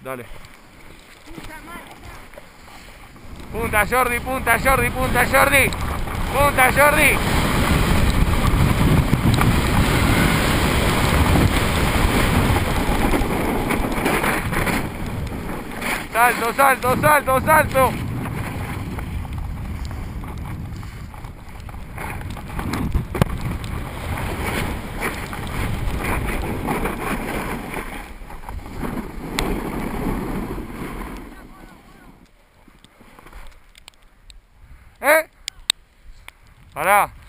Dale. Punta Jordi, punta Jordi, punta Jordi. Punta Jordi. Salto, salto, salto, salto. Pará.